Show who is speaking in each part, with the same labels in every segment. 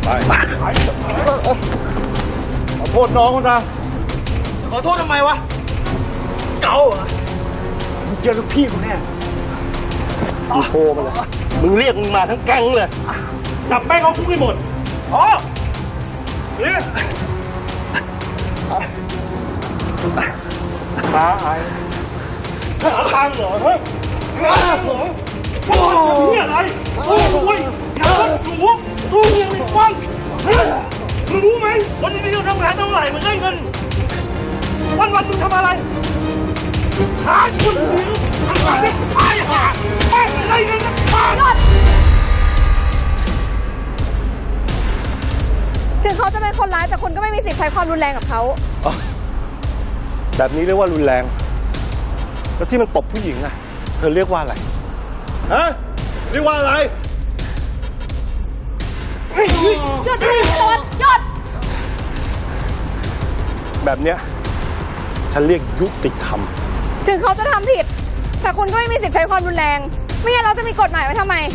Speaker 1: ขอโทษน้องนะ
Speaker 2: ขอโทษทำไมวะเก๋าเหรอมึงเจอลูกพี่กูแน่
Speaker 1: มึงโทรมาเลยมึงเรียกมึงมาทั้งแก๊งเลยจับแม่งเอาคุกให้หมดอ๋อเนี่ยตาไอ้หาทางเหรอเฮ้ยหาเหรอโอ้ยอะไรสู้ด้วยอย่าสู้ยังไม่ฟังมึงรู้ไหมวันนี้เราทำงานเท่าไหร่มึงได้เงินวันมึงทำอะไรหาคนเดียวทำงานตายหาแม่งได้เงินกันตาย
Speaker 3: ถึงเขาจะเป็นคนร้ายแต่คุณก็ไม่มีสิทธิ์ใช้ความรุนแรงกับเขา
Speaker 1: แบบนี้เรียกว่ารุนแรงแล้วที่มันตบผู้หญิงอะเธอเรียกว่าอะไรฮะเรียกว่าอะไร
Speaker 3: หยุดหยุดหยุด
Speaker 1: แบบเนี้ยฉันเรียกยุติธรรม
Speaker 3: ถึงเขาจะทำผิดแต่คุณก็ไม่มีสิทธิ์ใช้ความรุนแรงไม่งั้นเราจะมีกฎหมายไว้ทำไม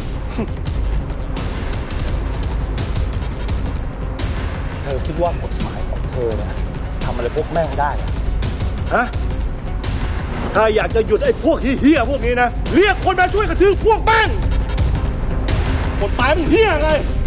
Speaker 1: เธอคิดว่ากฎหมายของเธอเนี่ยทำอะไรพวกแม่งได้ฮะถ้าอยากจะหยุดไอ้พวกเหี้ยพวกนี้นะเรียกคนมาช่วยกระทืบพวกแม่งกฎหมายมันเหี้ยไง